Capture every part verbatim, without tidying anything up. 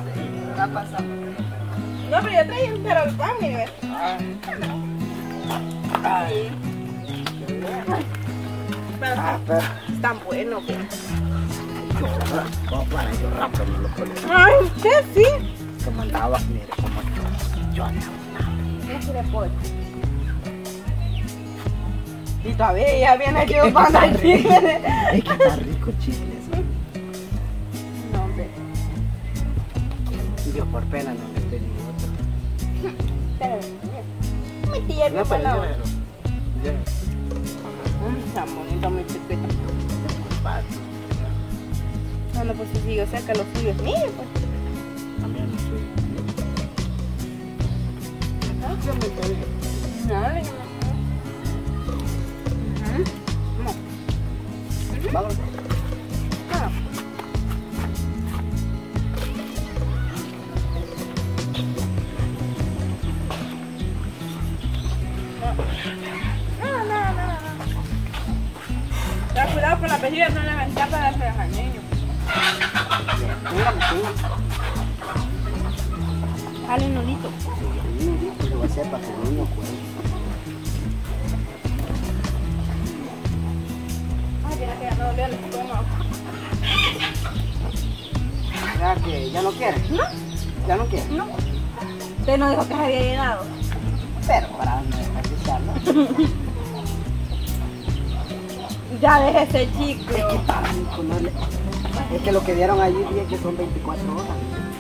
La pasamos. No, pero yo traía un perro el pan, mire. Ay. Pero Ah, pero. están buenos, pues. Yo, ¿cómo para yo rápido no lo puedo? Ay, ¿qué sí? Como andaba, mire, como yo. Yo andaba. No se le puede. Y todavía ya viene que un pan de chicle. Es que está rico el chicle. No, hombre. Yo por pena no me pedí otro. Pero, mi tía es No, bien pero buena. llévelo. Llévelo. Está bonito, mi chiquito. No, no, pues si yo sé que los suyos míos, pues. También lo suyo. Ah, yo me pedí. No, no, no. Vamos. Ah. No, no, no, no. Ten cuidado con la pejilla, no le ventá para darse al niño. Dale un nolito. Sí, lo voy a hacer para que el niño juegue. Ay, mira que ya me dolió el estómago. ¿Ya que ya no quiere? ¿No? ¿Ya no quiere? No. Usted no dijo que se había llenado. Pero para no escucharlo. Ya deje ese chico. Es que está rico, no le... Es que lo que dieron allí dije que son veinticuatro horas.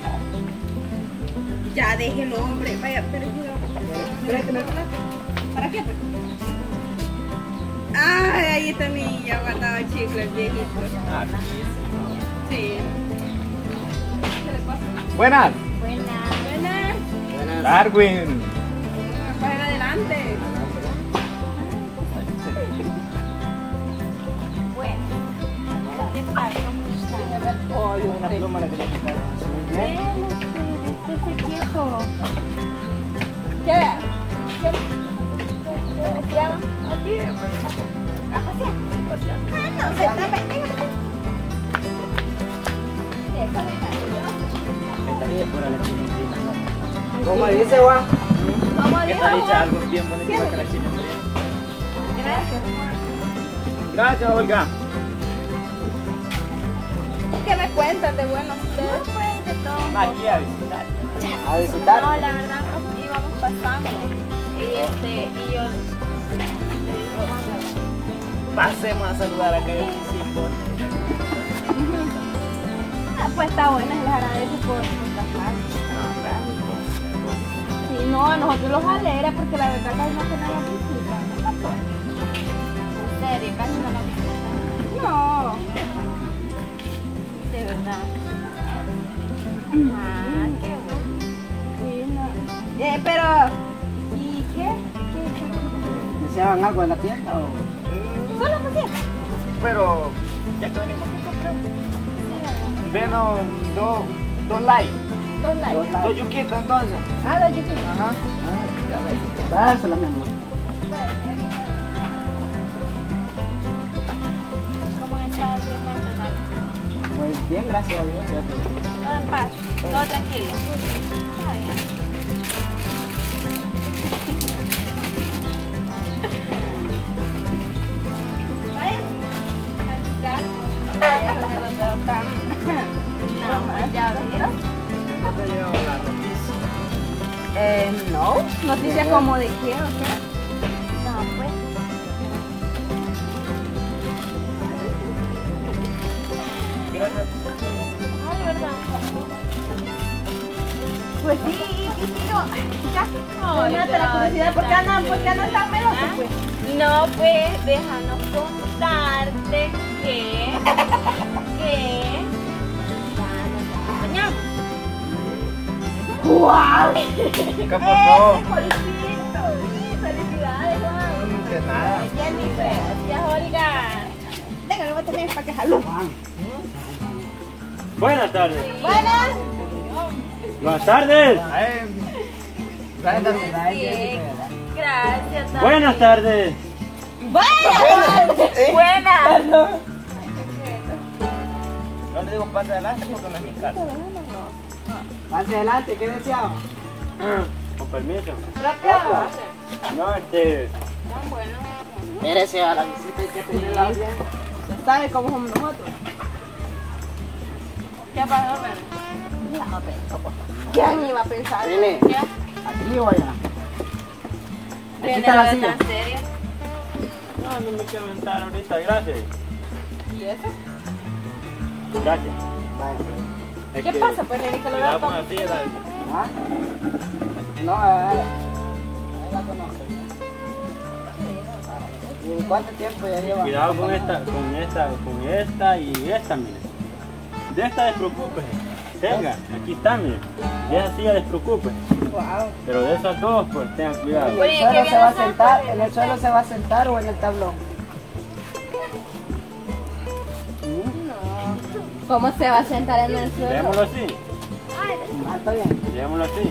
Ya déjelo, hombre. Vaya, pero yo... ¿Para qué? Ay, ahí está mi ya guardaba chicles, viejito. Ah, Sí. ¿Qué le pasa? buenas. Buenas. Buenas. Buenas. Darwin. Para adelante. Bueno. ¿Qué pasa? Oh, yo una pluma le quería quitar. ¿Eh? Este viejo. ¿Qué? ¿Qué? ¿Qué llama? Aquí. ¿A pasear? Ah, no, se está metiendo. Estaría por la chilindrina. ¿Cómo dice, Juan? ¿Cómo ¿Qué dijo? tal? Dice algo bien bonito para que la chilindrina. Gracias. Gracias, Olga. ¿Qué me cuentan de bueno ustedes? Pues de todo. Aquí a visitar. A visitar. No, la verdad nos íbamos pasando. Y este, y yo. Pasemos a saludar a aquellos discípulos. Ah, pues está buena, les agradezco por pasar. Sí, no, nosotros los alegra porque la verdad casi no tenemos visita. En serio, casi no nos visitan. No. De verdad. Ah, qué bueno. Sí, no. Eh, pero, ¿y qué? ¿Qué? ¿Deseaban algo en la tienda o...? ¿Solo por qué? Pero, ya que venimos a comprar. Venos dos, dos likes. Dos likes. Dos yuquitos entonces. Ah, los yuquitos. Ajá. Dásela, mi amor. ¿Cómo han estado sus meses? Pues bien, gracias a Dios. Todo en paz, todo tranquilo. Está bien. ¿No te llegó la noticia? Eh, no. ¿Noticias como de qué o qué? No, pues. Gracias. Ah, de verdad. Pues sí, y sí, no. Ya. No, me mata la curiosidad. ¿Por qué andan, por qué andan tan melosos, pues? No, pues déjanos contarte que, que ya nos acompañamos. ¡Guau! ¿Qué pasó? ¡Felicito! ¡Felicidades, Juan! De nada. Jennifer, gracias, Olga. Venga, no voy a tener para que salud. Buenas tardes. Buenas. Buenas tardes. Bien, gracias. Dani. Buenas tardes. Buenas. Buenas. No le digo pase adelante porque no es mi casa. Hacia adelante, ¿qué deseaba? Con permiso. Rápido. No, este... Tan bueno. Mírese a la visita hay que tenerla bien. Usted sabe cómo somos nosotros. ¿Qué pasó, pero? ¿Quién iba a pensar? Nene, ¿Qué? aquí o allá. Aquí Viene está la la silla. tan seria. No, no me quiero aventar ahorita, gracias. ¿Y eso? Gracias. Vaya. Es ¿Qué que- pasa, pues, Nene, que lo Cuidado veo con la silla, dale. ¿Ah? No, a ver. Ahí la conozco. ¿Y cuánto tiempo ya lleva? Cuidado con esta, con esta, con esta y esta, mire. De esta despreocúpese. Tenga, aquí está, mire. De esa silla despreocúpese. Wow. Pero de esas dos, pues tengan cuidado. ¿En Oye, el ¿qué suelo se va a viene a sentar? hacer? ¿En el suelo se va a sentar o en el tablón? ¿Cómo se va a sentar en el suelo? Dejémoslo así. Ah, está bien. Dejémoslo así.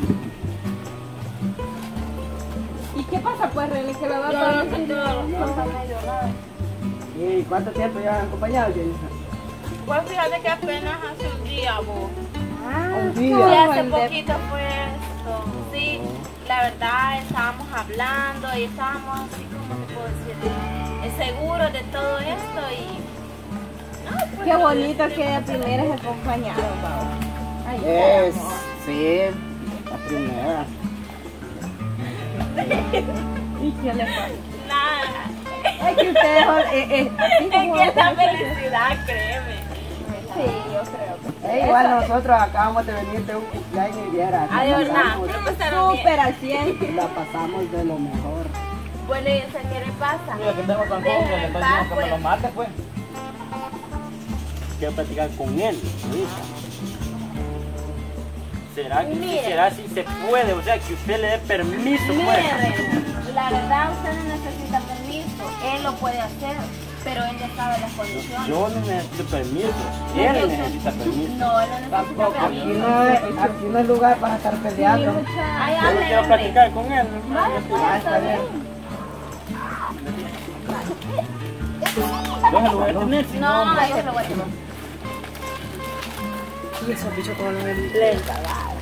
¿Y qué pasa, pues, René, que lo veo No, todo no, así? no. medio raro. ¿Y cuánto tiempo llevan acompañados, Jennifer? Pues fíjate que apenas hace un día, vos. Ah, Un Sí, día. hace el de- poquito fue esto. Sí, la verdad estábamos hablando y estábamos así como te puedo decir, eh, seguros de todo esto y... No, pues, Qué no, bonito este, que de primeras acompañados, vamos. Ay, Es, qué amor. sí, la primera. ¿Y qué le pasa? Nada. Es que ustedes son, eh, eh, así Es como- que es la felicidad, créeme. Sí, yo creo. Eh, igual nosotros acabamos de venir de un cumpleaños y viera. Ah, de verdad. pasamos- ¿Cómo pasaron bien? Súper al cien. La pasamos de lo mejor. Bueno, ¿y eso qué le pasa? Mira que tengo con Déjenme le en estoy paz, diciendo que me pues. lo mate, pues. Quiero platicar con él, ahorita. ¿Será que sí? Mire. ¿Será si se puede? O sea, que usted le dé permiso, Mire, pues. Reina, la verdad usted no necesita permiso, él lo puede hacer, pero él ya sabe las condiciones. Yo no necesito permiso. No, Él yo- necesita permiso. No, él no necesita Tampoco, aquí permiso. no es, aquí no es lugar para estar peleando. Ay, Yo hable, quiero hombre. platicar con él. Vale, pues, Ah, está está bien. bien. Déjalo, voy a tener, si no, No, yo se lo voy a tomar. Y esos bichos como no me Lenta,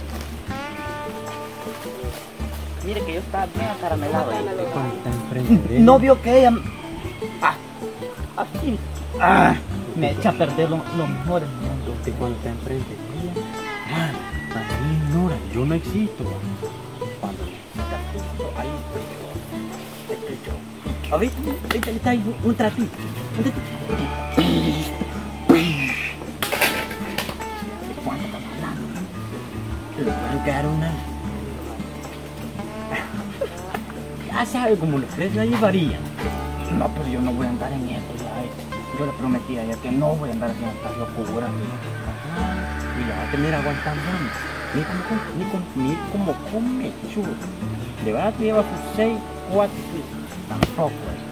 Mire que yo estaba bien acaramelado. No vio que ella. Así. Ah, Me echa a perder lo, lo mejor del mundo. Usted cuando está enfrente de ella, ah, para mí ignora, yo no existo. Cuando necesita justo ahí estoy yo. Estoy yo. Ahorita, ahorita le traigo un tratito. Un tratito. ¿Cuánto estamos hablando? Le pueden quedar una. Ya sabe cómo los precios ahí varían. No, pero yo no voy a andar en esto ya. Yo le prometí a ella que no voy a andar haciendo estas locuras. Y ya va a tener aguantando. Ni como, ni como, ni como come chulo. De verdad que lleva sus seis, cuatro, tampoco.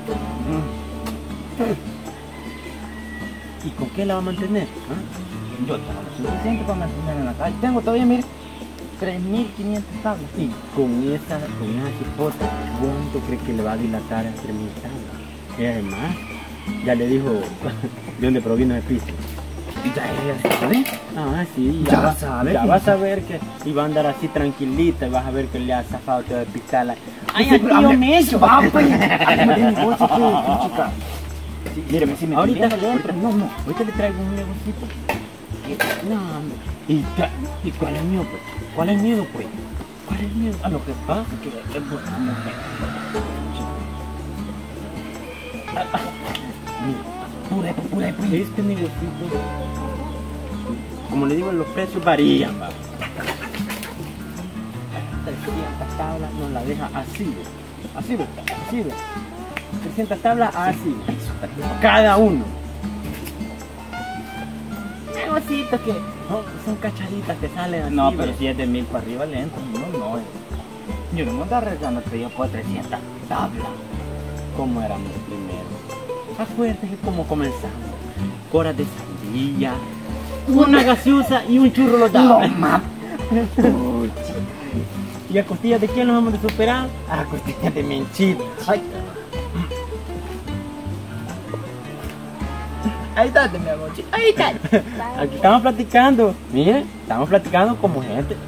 Mm. ¿Y con qué la va a mantener? ¿Ah? Yo tengo lo suficiente para mantener en la calle. Tengo todavía, mire, tres mil quinientas tablas. Y con esa, con esa chipota, ¿cuánto cree que le va a dilatar a tres mil tablas? Y además, ya le dijo de dónde provino el piso. Ya ella sabe. Ah, sí, ya, Ya va, sabe. Ya vas a ver que iba a andar así tranquilita y vas a ver que le ha zafado todo de pistola. Ay, Dice, pero tío hable- necio, va, va, pues. pues. negocio, pues, chica. Míreme, si me ahorita, conviene, le ahorita, entro. no, no, ahorita le traigo un negocito. No, hombre. ¿Y, ta- ¿Y cuál es el miedo, pues? ¿Cuál es el miedo, pues? ¿Cuál es el miedo? A lo que pasa es que es buena mujer. Ah, ah, mira, pura, pura, pura. Este negocito, como le digo, los precios varían, va. trescientas tablas nos la deja así, ¿ve? Así, ¿ve? Así, ¿ve? trescientas tablas así, cada uno. Negocitos que no, son cachaditas que salen así. No, ¿ve? pero si es de mil para arriba le entro. No, no. Yo no me voy a andar rezando que yo por trescientas tablas. Como éramos primero. Acuérdate que como comenzamos. Coras de sandía, una gaseosa y un churro los dados. ¿Y a costillas de quién nos vamos a superar? A costillas de Menchito. Ay. Ahí está, mi amor. Ahí está. Aquí estamos platicando. Miren, estamos platicando como gente.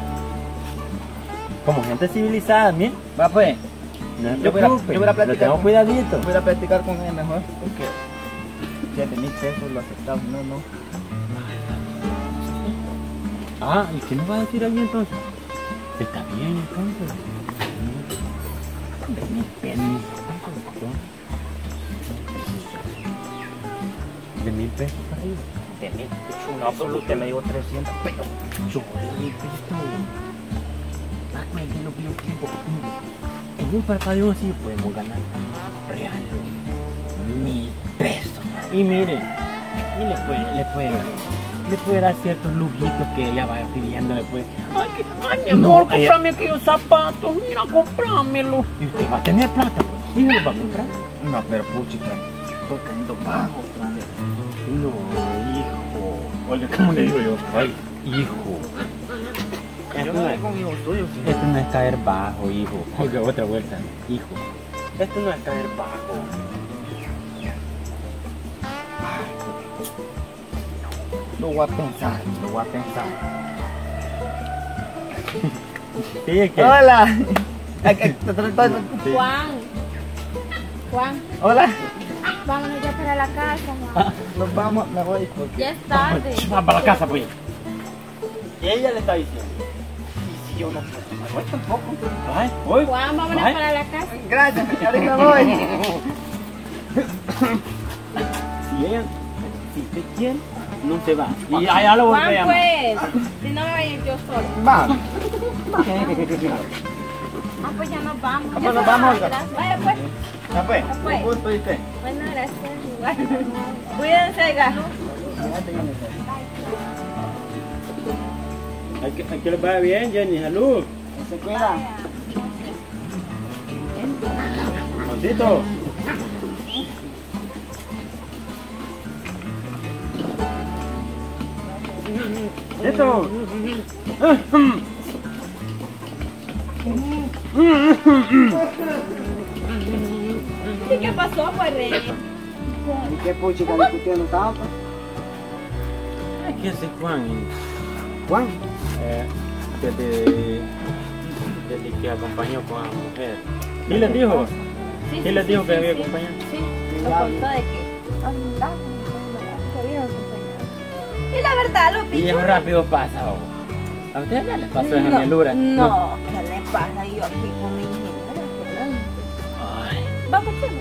Como gente civilizada, miren. Va pues. No se Yo voy a- preocupen, yo voy a platicar lo tenemos con- cuidadito. Voy a platicar con él mejor. Porque siete mil pesos lo aceptamos. No, no. Ah, ¿y qué nos va a decir ahí entonces? Está bien entonces. De mil pesos. De mil pesos para ahí. De mil pesos. No, pero usted me dijo trescientos pesos. Yo de mil pesos. Ah, pues ya no pido tiempo. En un parpadeo así podemos ganar real. Mil pesos. Y miren, y le puede, le puede, le puede dar ciertos lujitos que ella vaya pidiendo después. Ay, que, ay, mi amor, No, ella- cómprame aquellos zapatos, mira, cómpramelo. Y usted va a tener plata, pues. Y me lo va a comprar. No, pero puchica. Estoy cayendo bajo. No, hijo. Oye, ¿cómo le digo yo? Ay, hijo. Yo Esto no no soy es, con hijos tuyos. sí. esto no es caer bajo, hijo. Oiga, otra vuelta, hijo. Esto no es caer bajo. Lo voy a pensar, lo voy a pensar. Sí, es que... Hola. Ay, ay, Sí. Juan. Juan, Hola. vámonos ya para la casa, Juan. Nos vamos, me voy. Porque... Ya es tarde. Va para la casa, pues. Y ella le está diciendo. Y si yo no puedo, me voy tampoco. Ay, voy. Juan, vámonos Ay. para la casa. Gracias, ahorita voy. Si ella, si usted quiere, no se va. Y allá lo volveré a Juan, llamar. pues. Si no me voy a ir yo solo. Vamos. Ah, pues ya nos vamos. Ah, Ya pues nos se va, vamos, gracias. Vaya, pues. Ya pues, Ya pues. un gusto, ¿viste? Bueno, gracias. Igual. Cuídense, gato. Hay que, hay que les vaya bien, Jenny. Salud. Se cuida. Juancito. Esto. ¿Y qué pasó, pues, Rey? ¿Y qué puchica discutiendo tanto? Es que ese Juan, Juan, eh, desde, desde que acompañó con la mujer. ¿Y les dijo? Sí, ¿Quién les dijo que había sí. acompañado? Sí, lo contó de que andaba que había acompañado. Y la verdad, lo Y picho. es rápido pasa, ¿o? ¿A ustedes ya les pasó esa mielura? No, ¿qué le pasa? Yo aquí con mi ingeniera. Fernando. Ay, Vamos, chicos.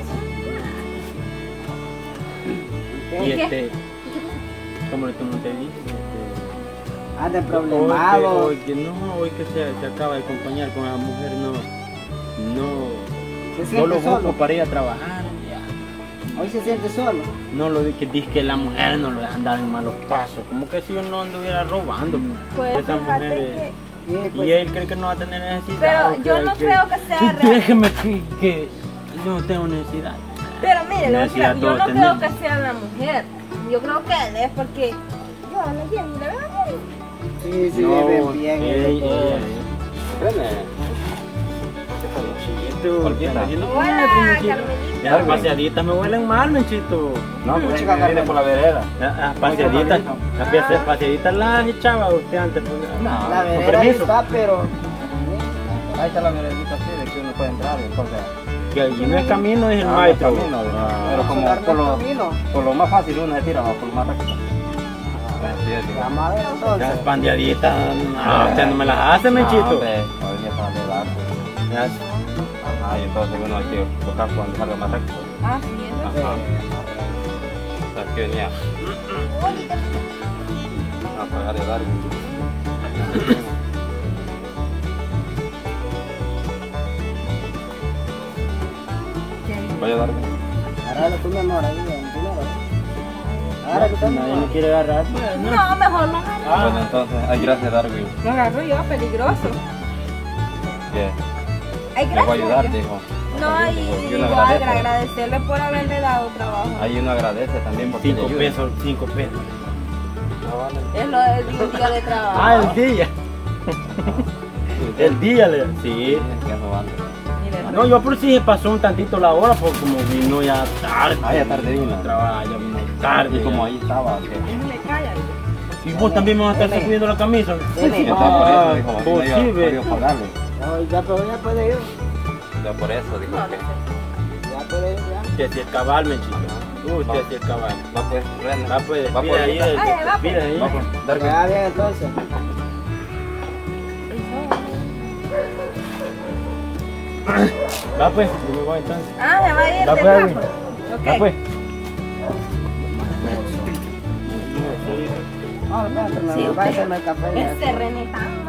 y ¿Qué? este, como le como te dije, este, anda hoy problemado. que, hoy que no, hoy que se, se acaba de acompañar con la mujer, no, Se no, no lo siente busco solo. para ir a trabajar, ya. Hoy se siente solo. No lo di que dice que la mujer no lo deja andar en malos pasos, como que si yo no anduviera robando, Pues esa fíjate mujer es- que... Sí, y pues, él cree que no va a tener necesidad. Pero o yo no creo que sea real. Déjeme que, que yo no tengo necesidad. Pero mire, no Necesidad creo- yo todos no creo tenemos. que sea la mujer. Yo creo que él es porque yo a la bien, la veo bien. sí, sí, No, le ven bien. ella, y todo. ella, ella. Olvida. Hola, Carmelita. Las paseaditas me huelen mal, menchito. No, pues Chica, viene por la vereda. Las las paseaditas, las paseaditas, paseaditas las echaba usted antes. pues, No, La con vereda ahí permiso. está, pero Ahí está la veredita así de que uno puede entrar, entonces. Que allí no es camino, es el Ah, no maestro. es camino, Ah. pero como agarra por el lo, camino. por lo más fácil uno se tira, va por lo más rápido. Así es, digamos. Vamos a ver entonces. Las pandeaditas, no, usted no me las hace, menchito. No, hombre, hoy ya para llevar. Ya, Ajá, y entonces uno hay que tocar cuando salga más rápido. Ah, sí, eso sí. Ajá. Aquí venía. A pagar el largo. Vaya a darme. Agárralo tú, mi amor, ahí en dinero. Agárralo tú, mi nadie me amor. quiere agarrar. pues, no. No, mejor lo agarro. Bueno, entonces, ay, gracias, Darwin. Lo agarro yo, peligroso. Que Ay, le voy a gracias. ayudar, dijo. No, y Dijo, y uno igual agradece. agradecerle por haberle dado trabajo. Ahí uno agradece también porque le Cinco ayuda. pesos, cinco pesos. Es lo del día de trabajo. Ah, el día. El día le. Sí. Es que eso vale. Y No, yo por si se pasó un tantito la hora, porque como vino ya tarde. Ah, ya tarde vino. Trabaja, ya vino tarde. Y como ya. ahí estaba, ¿qué? Le calla. Y vos también me vas a estar Dele. sacudiendo la camisa. Dele. Yo estaba por eso, Ah, dijo, vos no sí, iba ve. a pagarle. No, ya, pero ya puede ir. Ya por eso, dijo No, que. Ya puede ir, ya. Usted sí es cabal, me chico. Usted sí es cabal. Va pues, René. Va pues, Va despide por ahí. ahí. eh, Ay, va, despide ahí. Va pues, Darwin. Ya bien, entonces. Va pues, yo me voy entonces. Ah, se va a ir Va de pues, Darwin. guapo. Va Ok. pues. Oh, ya, pero Sí, me va a usted. hacerme el café. ya. Ese René tan